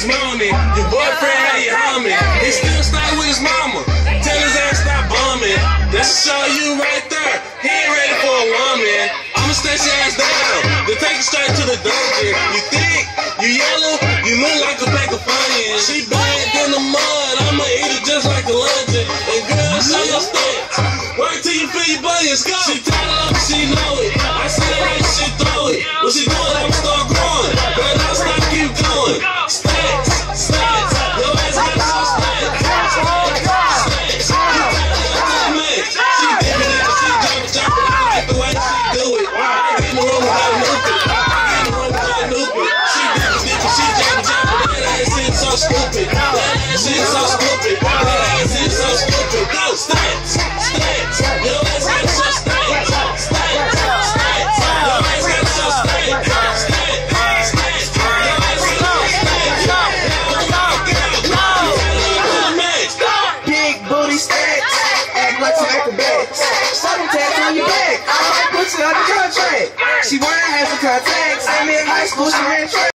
niggas moaning. Your boyfriend had you humming. He still stay with his mama. Tell his ass stop bumming. That's to show you right there. He ain't ready for a woman. I'ma stay your ass down. Then take you straight to the dungeon. You thick, you yellow, you look like a pack of Funyuns. She bad in the mud. I'ma eat it just like a luncheon. And girl, show your stats. Work till you feel your bunions go. She tired of it, she know it. I see that like she throw it. What she doing, I'ma start growing. Girl, don't stop, keep going. Stats, stats. Your ass got some stats. Stats. You got it man. She dipping it, she jumping. I like the way she do it. I ain't in the room without Nuke. She dipping, she jumping. That ass is so stupid. That ass is so stupid. That ass is so stupid. Go, stats. Stats. Your ass got some stats. Stats. Stats. Your ass got some stats. Stats. Stats. Your ass got some stats. Big booty stacks, act like some acrobatics. Something tattoo on your back, I might put you on the contract. She wanna have some contacts, and in high school she ran track.